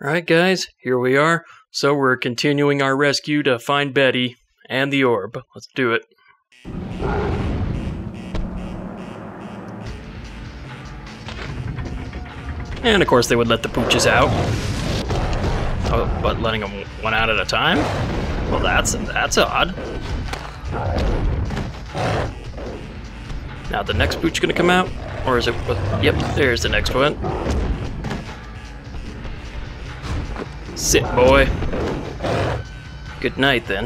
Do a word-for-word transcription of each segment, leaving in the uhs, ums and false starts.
Alright guys, here we are. So we're continuing our rescue to find Betty and the orb. Let's do it. And of course they would let the pooches out. Oh, but letting them one out at a time? Well, that's that's odd. Now the next pooch gonna come out? Or is it... Yep, there's the next one. Sit, boy. Good night, then.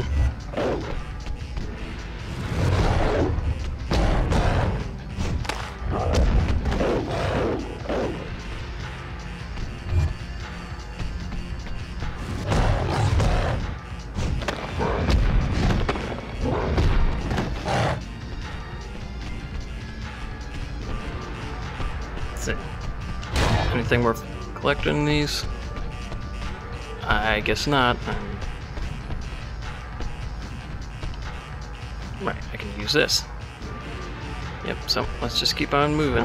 Let's see. Anything worth collecting these? I guess not. Um, right, I can use this. Yep, so let's just keep on moving.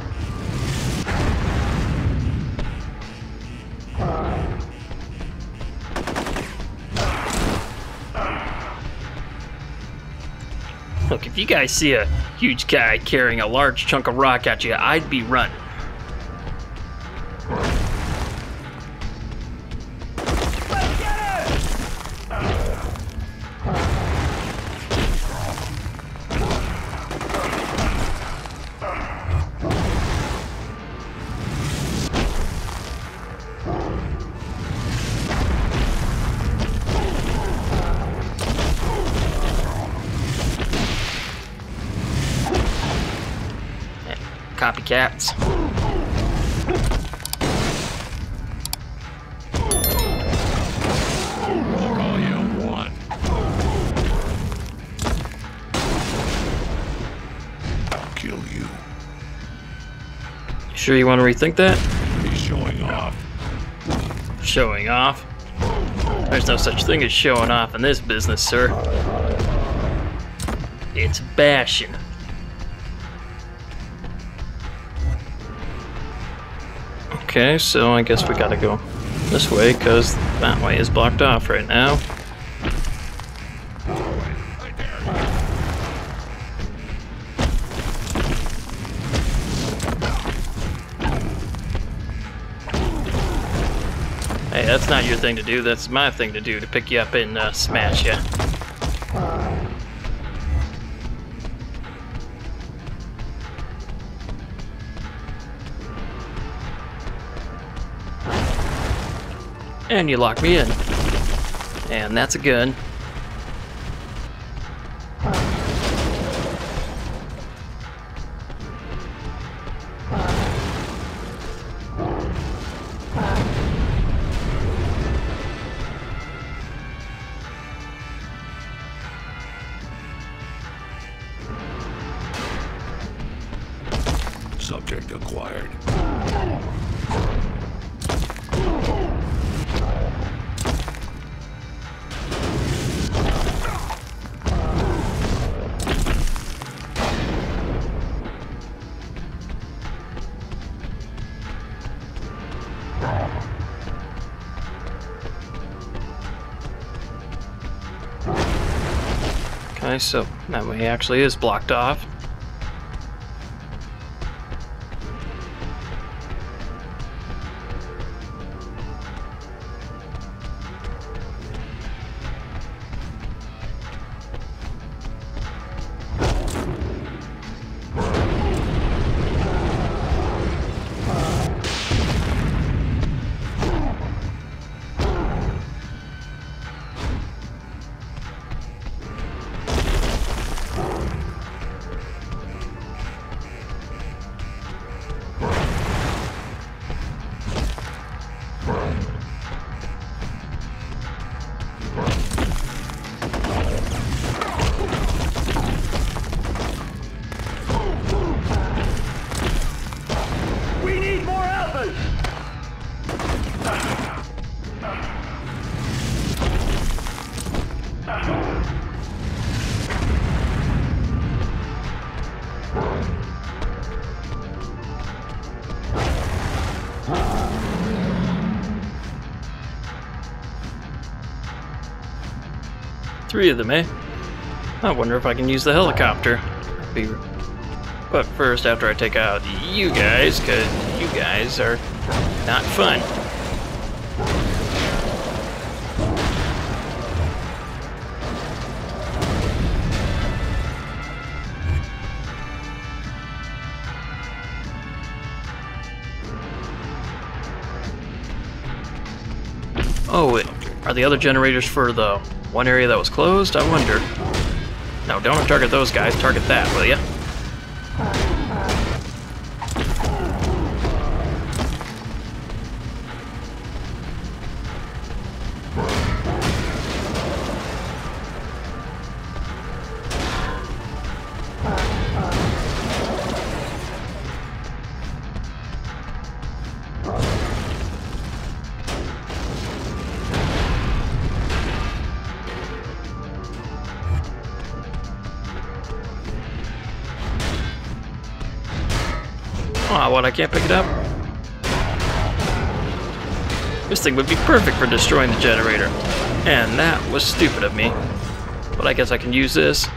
Look, if you guys see a huge guy carrying a large chunk of rock at you, I'd be running. Copycats. All you want. I'll kill you. You sure you want to rethink that? He's showing off. Showing off? There's no such thing as showing off in this business, sir. It's bashing. Okay, so I guess we gotta go this way, because that way is blocked off right now. Hey, that's not your thing to do, that's my thing to do, to pick you up and uh, smash you. And you lock me in. And that's a gun. Subject acquired. Okay, so that way actually is blocked off. three of them, eh? I wonder if I can use the helicopter. Be... But first, after I take out you guys, because you guys are not fun. Oh, wait. Are the other generators for the one area that was closed? I wonder. No, don't target those guys. Target that, will ya? Aw, what, I can't pick it up? This thing would be perfect for destroying the generator. And that was stupid of me. But I guess I can use this.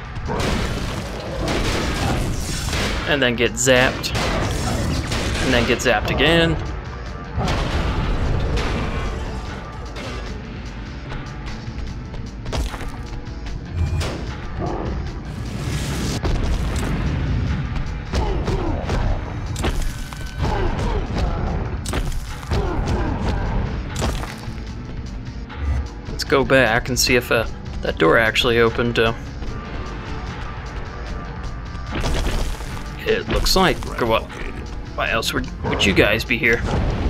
And then get zapped. And then get zapped again. Go back and see if uh, that door actually opened. Uh, it looks like. Or what? Why else would, would you guys be here?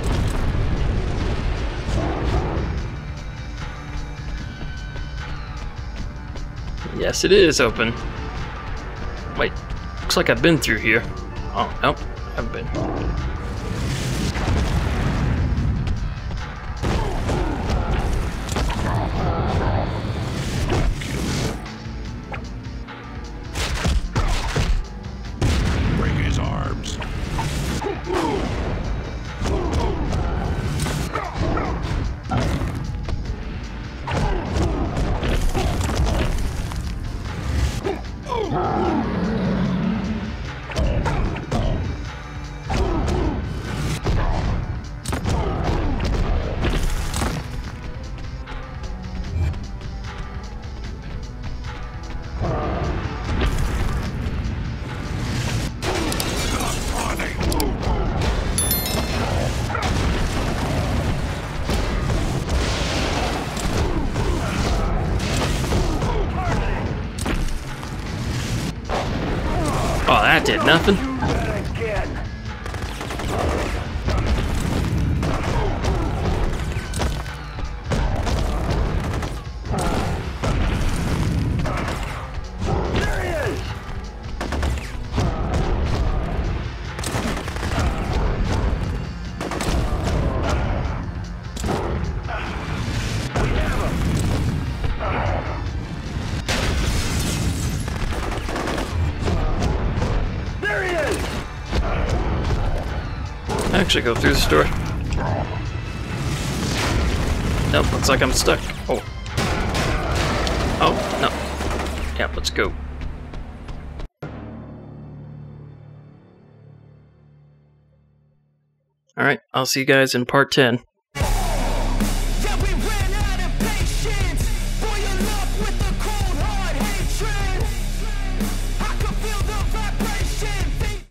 Yes, it is open. Wait, looks like I've been through here. Oh, nope, I haven't been. Oh, that did nothing. Actually go through the store. Nope, looks like I'm stuck. Oh. Oh, no. Yeah, let's go. Alright, I'll see you guys in part ten.